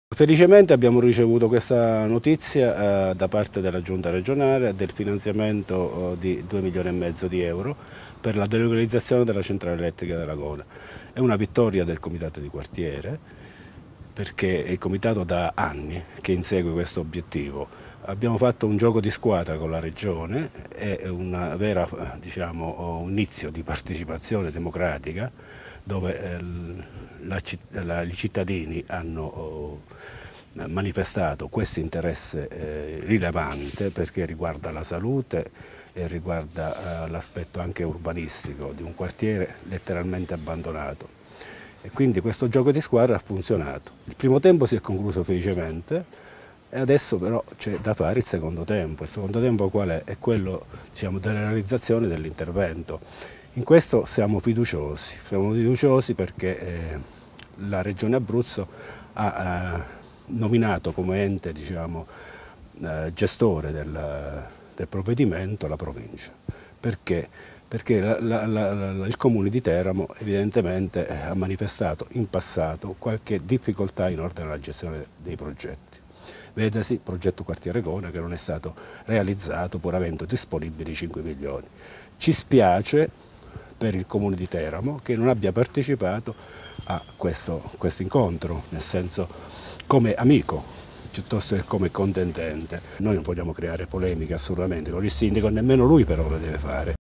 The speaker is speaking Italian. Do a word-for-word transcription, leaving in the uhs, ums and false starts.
Felicemente abbiamo ricevuto questa notizia eh, da parte della Giunta regionale del finanziamento eh, di due milioni e mezzo di euro per la delocalizzazione della centrale elettrica della Gona. È una vittoria del comitato di quartiere perché è il comitato da anni che insegue questo obiettivo. Abbiamo fatto un gioco di squadra con la regione, è una vera, diciamo, un inizio di partecipazione democratica dove eh, la, la, i cittadini hanno oh, manifestato questo interesse eh, rilevante perché riguarda la salute e riguarda eh, l'aspetto anche urbanistico di un quartiere letteralmente abbandonato. E quindi questo gioco di squadra ha funzionato. Il primo tempo si è concluso felicemente e adesso però c'è da fare il secondo tempo. Il secondo tempo qual è? È quello, diciamo, della realizzazione dell'intervento. In questo siamo fiduciosi, siamo fiduciosi perché eh, la Regione Abruzzo ha eh, nominato come ente, diciamo, eh, gestore del, del provvedimento la provincia. Perché? Perché la, la, la, il comune di Teramo evidentemente ha manifestato in passato qualche difficoltà in ordine alla gestione dei progetti. Vedasi il progetto Quartiere Gona che non è stato realizzato pur avendo disponibili cinque milioni. Ci spiace per il comune di Teramo che non abbia partecipato a questo, questo incontro, nel senso come amico piuttosto che come contendente. Noi non vogliamo creare polemiche assolutamente con il sindaco, nemmeno lui però lo deve fare.